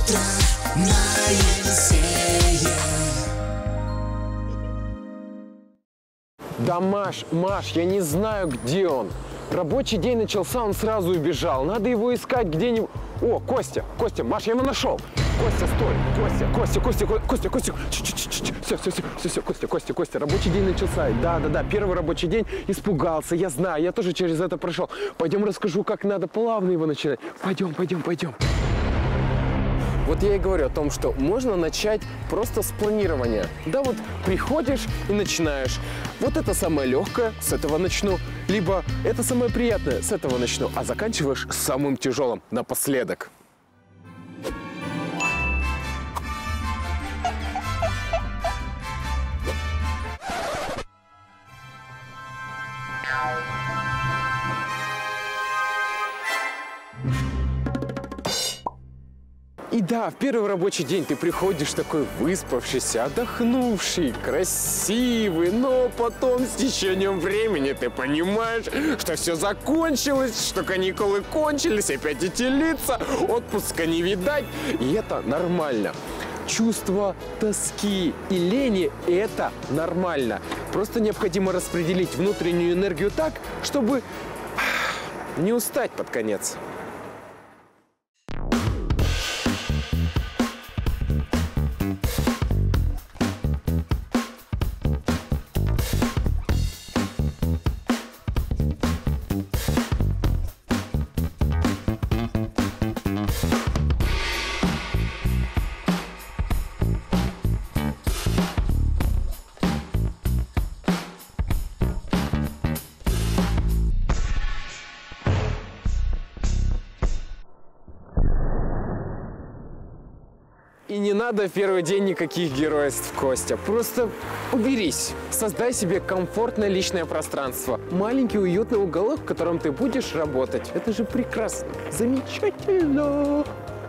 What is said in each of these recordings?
утро на Елисее. Да, Маш, я не знаю, где он. Рабочий день начался, он сразу убежал. Надо его искать где-нибудь. О, Костя, Маш, я его нашел. Костя, стой. Костя. Все, Костя, рабочий день начался. Да, первый рабочий день. Испугался, я знаю, я тоже через это прошел. Пойдем расскажу, как надо плавно его начинать. Пойдем. Вот я и говорю о том, что можно начать просто с планирования. Да, вот приходишь и начинаешь. Вот это самое легкое, с этого начну. Либо это самое приятное, с этого начну. А заканчиваешь самым тяжелым напоследок. И да, в первый рабочий день ты приходишь такой выспавшийся, отдохнувший, красивый, но потом с течением времени ты понимаешь, что все закончилось, что каникулы кончились, опять эти лица, отпуска не видать, и это нормально. Чувство тоски и лени – это нормально. Просто необходимо распределить внутреннюю энергию так, чтобы не устать под конец. И не надо в первый день никаких геройств, Костя. Просто уберись. Создай себе комфортное личное пространство. Маленький уютный уголок, в котором ты будешь работать. Это же прекрасно. Замечательно.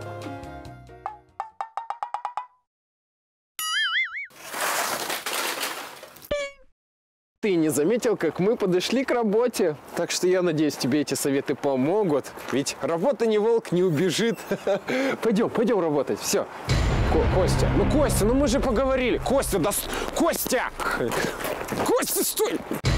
Ты не заметил, как мы подошли к работе. Так что я надеюсь, тебе эти советы помогут. Ведь работа не волк, не убежит. Пойдем работать. Все. Костя, ну мы же поговорили. Костя, Костя, стой!